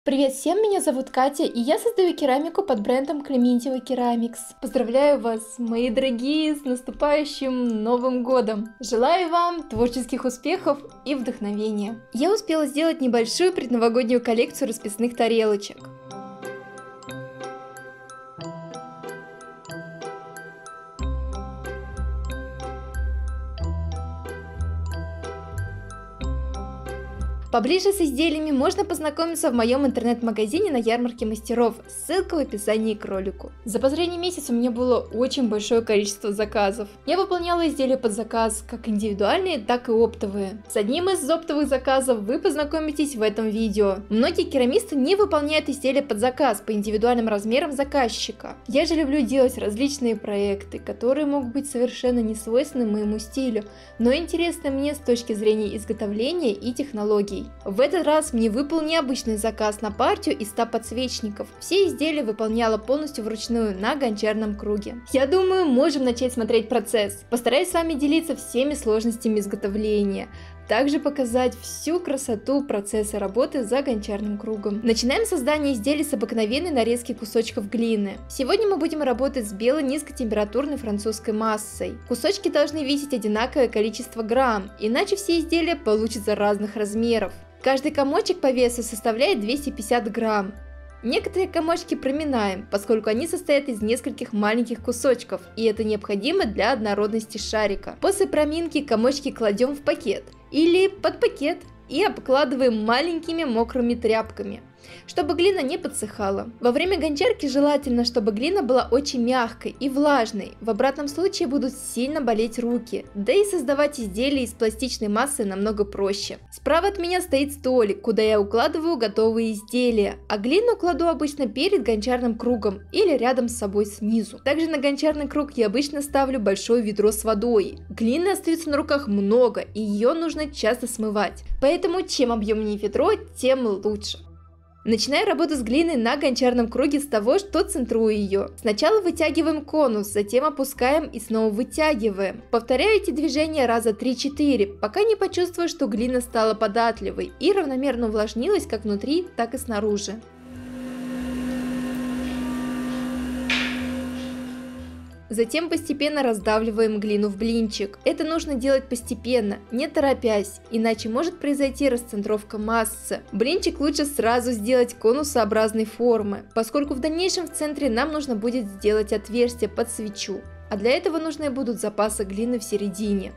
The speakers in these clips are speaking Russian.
Привет всем, меня зовут Катя, и я создаю керамику под брендом Клементьева Керамикс. Поздравляю вас, мои дорогие, с наступающим Новым Годом! Желаю вам творческих успехов и вдохновения. Я успела сделать небольшую предновогоднюю коллекцию расписных тарелочек. Поближе с изделиями можно познакомиться в моем интернет-магазине на ярмарке мастеров, ссылка в описании к ролику. За последний месяц у меня было очень большое количество заказов. Я выполняла изделия под заказ, как индивидуальные, так и оптовые. С одним из оптовых заказов вы познакомитесь в этом видео. Многие керамисты не выполняют изделия под заказ по индивидуальным размерам заказчика. Я же люблю делать различные проекты, которые могут быть совершенно не свойственны моему стилю, но интересны мне с точки зрения изготовления и технологий. В этот раз мне выпал необычный заказ на партию из 100 подсвечников. Все изделия выполняла полностью вручную на гончарном круге. Я думаю, можем начать смотреть процесс. Постараюсь с вами делиться всеми сложностями изготовления. Также показать всю красоту процесса работы за гончарным кругом. Начинаем создание изделий с обыкновенной нарезки кусочков глины. Сегодня мы будем работать с белой низкотемпературной французской массой. Кусочки должны весить одинаковое количество грамм, иначе все изделия получатся разных размеров. Каждый комочек по весу составляет 250 грамм. Некоторые комочки проминаем, поскольку они состоят из нескольких маленьких кусочков, и это необходимо для однородности шарика. После проминки комочки кладем в пакет или под пакет и обкладываем маленькими мокрыми тряпками, чтобы глина не подсыхала. Во время гончарки желательно, чтобы глина была очень мягкой и влажной, в обратном случае будут сильно болеть руки, да и создавать изделия из пластичной массы намного проще. Справа от меня стоит столик, куда я укладываю готовые изделия, а глину кладу обычно перед гончарным кругом или рядом с собой снизу. Также на гончарный круг я обычно ставлю большое ведро с водой. Глины остается на руках много, и ее нужно часто смывать, поэтому чем объемнее ведро, тем лучше. Начинаю работу с глиной на гончарном круге с того, что центрую ее. Сначала вытягиваем конус, затем опускаем и снова вытягиваем. Повторяю эти движения раза 3-4, пока не почувствую, что глина стала податливой и равномерно увлажнилась как внутри, так и снаружи. Затем постепенно раздавливаем глину в блинчик. Это нужно делать постепенно, не торопясь, иначе может произойти расцентровка массы. Блинчик лучше сразу сделать конусообразной формы, поскольку в дальнейшем в центре нам нужно будет сделать отверстие под свечу, а для этого нужны будут запасы глины в середине.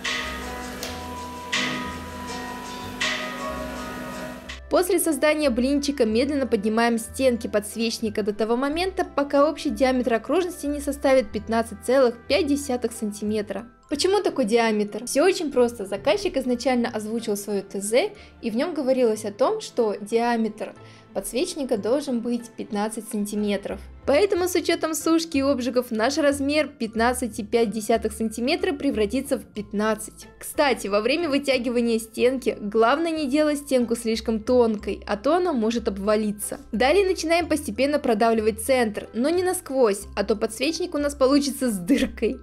После создания блинчика медленно поднимаем стенки подсвечника до того момента, пока общий диаметр окружности не составит 15,5 см. Почему такой диаметр? Все очень просто. Заказчик изначально озвучил свое ТЗ, и в нем говорилось о том, что диаметр подсвечника должен быть 15 см. Поэтому с учетом сушки и обжигов наш размер 15,5 см превратится в 15. Кстати, во время вытягивания стенки главное не делать стенку слишком тонкой, а то она может обвалиться. Далее начинаем постепенно продавливать центр, но не насквозь, а то подсвечник у нас получится с дыркой.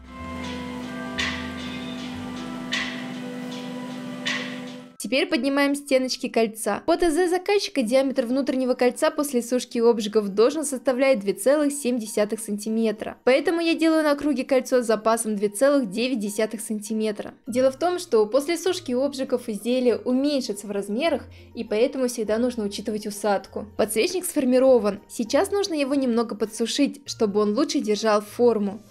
Теперь поднимаем стеночки кольца. По ТЗ заказчика диаметр внутреннего кольца после сушки и обжигов должен составлять 2,7 см. Поэтому я делаю на круге кольцо с запасом 2,9 см. Дело в том, что после сушки и обжигов изделие уменьшится в размерах, и поэтому всегда нужно учитывать усадку. Подсвечник сформирован, сейчас нужно его немного подсушить, чтобы он лучше держал форму.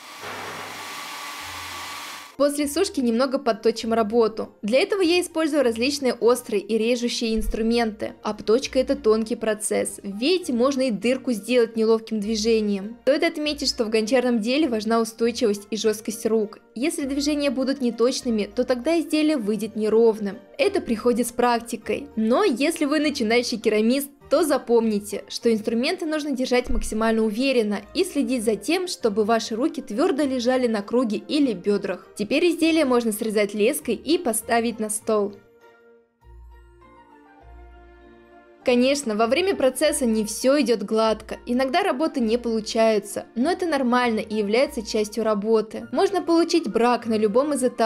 После сушки немного подточим работу. Для этого я использую различные острые и режущие инструменты. Обточка — это тонкий процесс. Видите, можно и дырку сделать неловким движением. Стоит отметить, что в гончарном деле важна устойчивость и жесткость рук. Если движения будут неточными, то тогда изделие выйдет неровным. Это приходит с практикой. Но если вы начинающий керамист, то запомните, что инструменты нужно держать максимально уверенно и следить за тем, чтобы ваши руки твердо лежали на круге или бедрах. Теперь изделие можно срезать леской и поставить на стол. Конечно, во время процесса не все идет гладко, иногда работы не получаются, но это нормально и является частью работы. Можно получить брак на любом из этапов.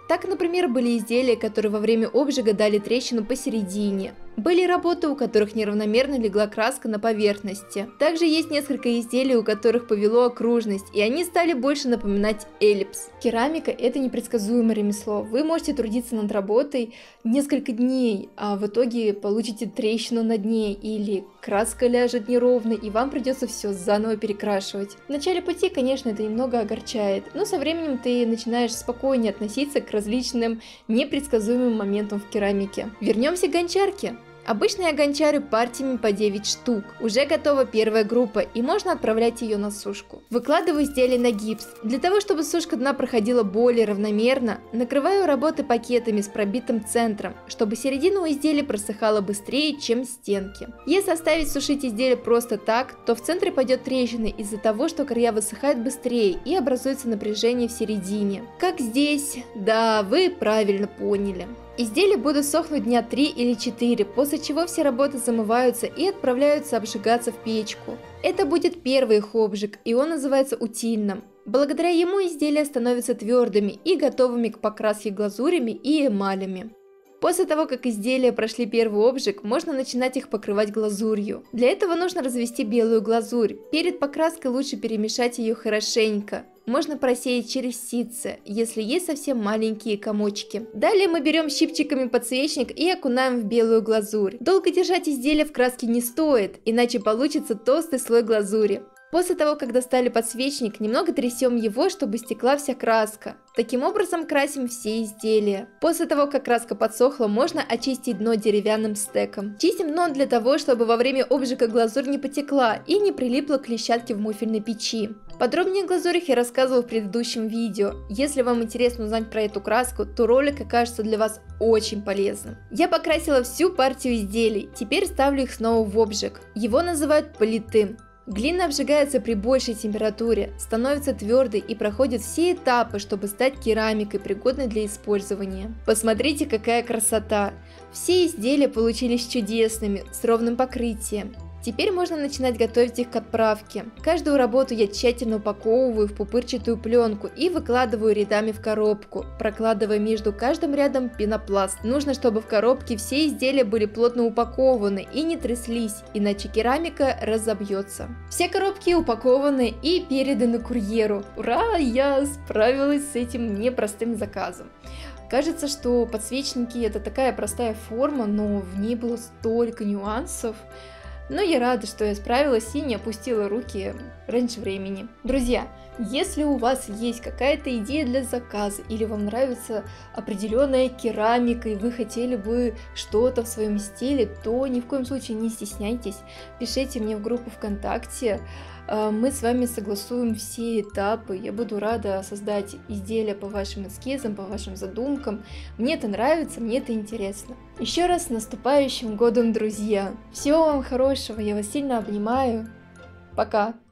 Так, например, были изделия, которые во время обжига дали трещину посередине. Были работы, у которых неравномерно легла краска на поверхности. Также есть несколько изделий, у которых повело окружность, и они стали больше напоминать эллипс. Керамика – это непредсказуемое ремесло. Вы можете трудиться над работой несколько дней, а в итоге получите трещину на дне, или краска ляжет неровно, и вам придется все заново перекрашивать. В начале пути, конечно, это немного огорчает, но со временем ты начинаешь спокойнее относиться к различным непредсказуемым моментам в керамике. Вернемся к гончарке. Обычно я гончарю партиями по 9 штук. Уже готова первая группа, и можно отправлять ее на сушку. Выкладываю изделие на гипс. Для того, чтобы сушка дна проходила более равномерно, накрываю работы пакетами с пробитым центром, чтобы середина у изделия просыхала быстрее, чем стенки. Если оставить сушить изделие просто так, то в центре пойдет трещина из-за того, что края высыхают быстрее и образуется напряжение в середине. Как здесь? Да, вы правильно поняли. Изделия будут сохнуть дня 3 или 4, после чего все работы замываются и отправляются обжигаться в печку. Это будет первый их обжиг, и он называется утильным. Благодаря ему изделия становятся твердыми и готовыми к покраске глазурями и эмалями. После того, как изделия прошли первый обжиг, можно начинать их покрывать глазурью. Для этого нужно развести белую глазурь. Перед покраской лучше перемешать ее хорошенько. Можно просеять через ситце, если есть совсем маленькие комочки. Далее мы берем щипчиками подсвечник и окунаем в белую глазурь. Долго держать изделие в краске не стоит, иначе получится толстый слой глазури. После того, как достали подсвечник, немного трясем его, чтобы стекла вся краска. Таким образом красим все изделия. После того, как краска подсохла, можно очистить дно деревянным стеком. Чистим дно для того, чтобы во время обжига глазурь не потекла и не прилипла к клещатке в муфельной печи. Подробнее о глазурях я рассказывала в предыдущем видео. Если вам интересно узнать про эту краску, то ролик окажется для вас очень полезным. Я покрасила всю партию изделий, теперь ставлю их снова в обжиг. Его называют политым. Глина обжигается при большей температуре, становится твердой и проходит все этапы, чтобы стать керамикой, пригодной для использования. Посмотрите, какая красота! Все изделия получились чудесными, с ровным покрытием. Теперь можно начинать готовить их к отправке. Каждую работу я тщательно упаковываю в пупырчатую пленку и выкладываю рядами в коробку, прокладывая между каждым рядом пенопласт. Нужно, чтобы в коробке все изделия были плотно упакованы и не тряслись, иначе керамика разобьется. Все коробки упакованы и переданы курьеру. Ура! Я справилась с этим непростым заказом. Кажется, что подсвечники это такая простая форма, но в ней было столько нюансов. Но я рада, что я справилась и не опустила руки раньше времени. Друзья, если у вас есть какая-то идея для заказа или вам нравится определенная керамика и вы хотели бы что-то в своем стиле, то ни в коем случае не стесняйтесь, пишите мне в группу ВКонтакте. Мы с вами согласуем все этапы, я буду рада создать изделия по вашим эскизам, по вашим задумкам. Мне это нравится, мне это интересно. Еще раз с наступающим годом, друзья! Всего вам хорошего, я вас сильно обнимаю. Пока!